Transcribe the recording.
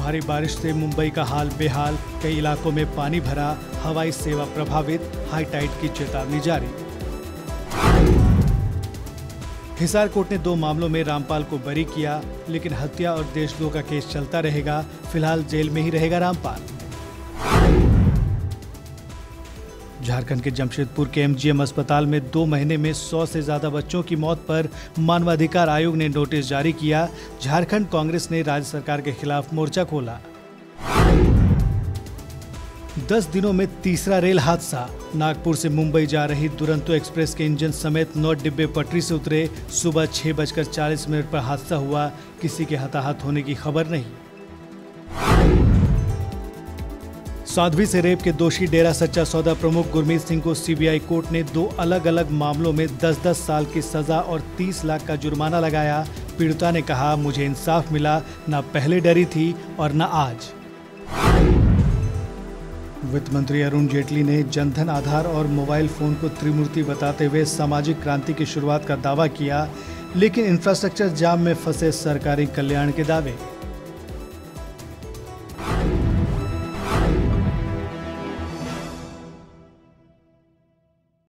भारी बारिश से मुंबई का हाल बेहाल, कई इलाकों में पानी भरा, हवाई सेवा प्रभावित, हाई टाइड की चेतावनी जारी। हिसार कोर्ट ने 2 मामलों में रामपाल को बरी किया, लेकिन हत्या और देशद्रोह का केस चलता रहेगा। फिलहाल जेल में ही रहेगा रामपाल। झारखंड के जमशेदपुर के एमजीएम अस्पताल में 2 महीने में 100 से ज्यादा बच्चों की मौत पर मानवाधिकार आयोग ने नोटिस जारी किया। झारखंड कांग्रेस ने राज्य सरकार के खिलाफ मोर्चा खोला। 10 दिनों में तीसरा रेल हादसा। नागपुर से मुंबई जा रही दुरंतो एक्सप्रेस के इंजन समेत 9 डिब्बे पटरी से उतरे। सुबह 6:40 पर हादसा हुआ। किसी के हताहत होने की खबर नहीं। साध्वी से रेप के दोषी डेरा सच्चा सौदा प्रमुख गुरमीत सिंह को सीबीआई कोर्ट ने 2 अलग अलग मामलों में 10-10 साल की सजा और 30 लाख का जुर्माना लगाया। पीड़िता ने कहा, मुझे इंसाफ मिला, न पहले डरी थी और न आज। वित्त मंत्री अरुण जेटली ने जनधन, आधार और मोबाइल फोन को त्रिमूर्ति बताते हुए सामाजिक क्रांति की शुरुआत का दावा किया, लेकिन इंफ्रास्ट्रक्चर जाम में फंसे सरकारी कल्याण के दावे।